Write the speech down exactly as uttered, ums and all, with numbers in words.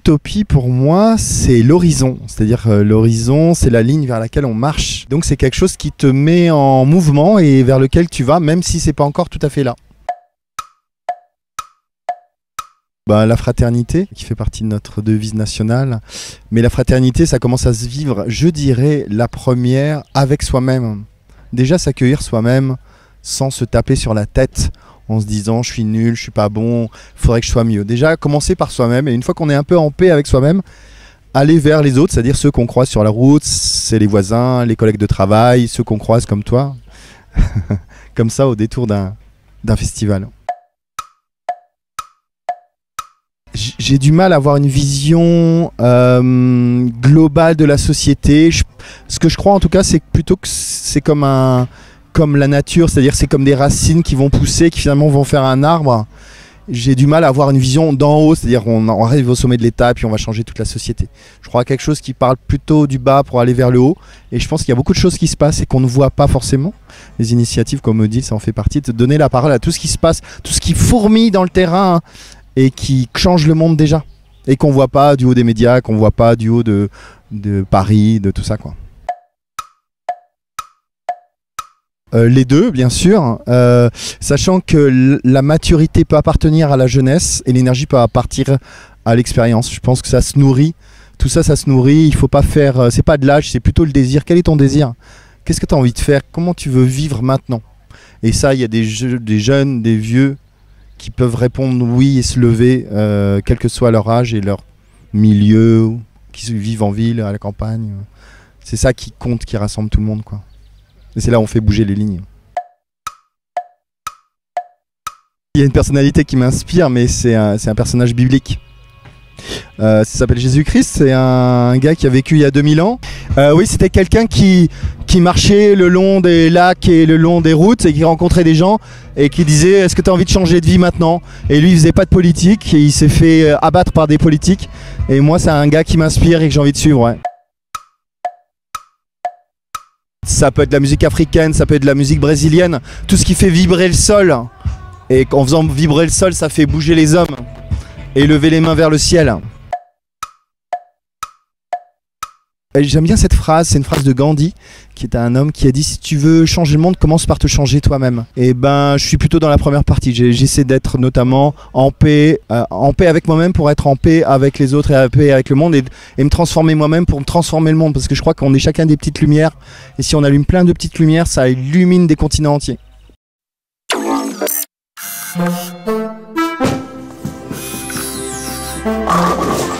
l'utopie pour moi, c'est l'horizon. C'est-à-dire euh, l'horizon, c'est la ligne vers laquelle on marche. Donc c'est quelque chose qui te met en mouvement et vers lequel tu vas, même si c'est pas encore tout à fait là. Bah, la fraternité, qui fait partie de notre devise nationale. Mais la fraternité, ça commence à se vivre, je dirais, la première avec soi-même. Déjà s'accueillir soi-même sans se taper sur la tête en se disant je suis nul, je suis pas bon, il faudrait que je sois mieux. Déjà commencer par soi-même et une fois qu'on est un peu en paix avec soi-même, aller vers les autres, c'est-à-dire ceux qu'on croise sur la route, c'est les voisins, les collègues de travail, ceux qu'on croise comme toi, comme ça au détour d'un d'un festival. J'ai du mal à avoir une vision euh, globale de la société. Je, ce que je crois en tout cas, c'est plutôt que c'est comme un, comme la nature, c'est-à-dire c'est comme des racines qui vont pousser, qui finalement vont faire un arbre. J'ai du mal à avoir une vision d'en haut, c'est-à-dire on, on arrive au sommet de l'étape puis on va changer toute la société. Je crois à quelque chose qui parle plutôt du bas pour aller vers le haut. Et je pense qu'il y a beaucoup de choses qui se passent et qu'on ne voit pas forcément. Les initiatives comme Odile, ça en fait partie, de donner la parole à tout ce qui se passe, tout ce qui fourmille dans le terrain. Hein, et qui change le monde déjà, et qu'on voit pas du haut des médias, qu'on voit pas du haut de, de Paris, de tout ça quoi. Euh, les deux bien sûr, euh, sachant que la maturité peut appartenir à la jeunesse et l'énergie peut appartenir à l'expérience. Je pense que ça se nourrit, tout ça ça se nourrit, il faut pas faire, c'est pas de l'âge, c'est plutôt le désir. Quel est ton désir? Qu'est-ce que tu as envie de faire? Comment tu veux vivre maintenant? Et ça, il y a des, je des jeunes, des vieux, qui peuvent répondre oui et se lever, euh, quel que soit leur âge et leur milieu, qui vivent en ville, à la campagne. C'est ça qui compte, qui rassemble tout le monde, quoi. Et c'est là où on fait bouger les lignes. Il y a une personnalité qui m'inspire, mais c'est un, c'est un personnage biblique. Euh, ça s'appelle Jésus-Christ, c'est un gars qui a vécu il y a deux mille ans. Euh, oui, c'était quelqu'un qui, qui marchait le long des lacs et le long des routes et qui rencontrait des gens et qui disait est-ce que tu as envie de changer de vie maintenant? Et lui il faisait pas de politique et il s'est fait abattre par des politiques. Et moi c'est un gars qui m'inspire et que j'ai envie de suivre. Ouais. Ça peut être de la musique africaine, ça peut être de la musique brésilienne, tout ce qui fait vibrer le sol. Et en faisant vibrer le sol, ça fait bouger les hommes et lever les mains vers le ciel. J'aime bien cette phrase, c'est une phrase de Gandhi, qui est un homme qui a dit si tu veux changer le monde, commence par te changer toi-même. Et ben, je suis plutôt dans la première partie. J'essaie d'être notamment en paix, euh, en paix avec moi-même pour être en paix avec les autres et en paix avec le monde et, et me transformer moi-même pour me transformer le monde. Parce que je crois qu'on est chacun des petites lumières. Et si on allume plein de petites lumières, ça illumine des continents entiers. Oh,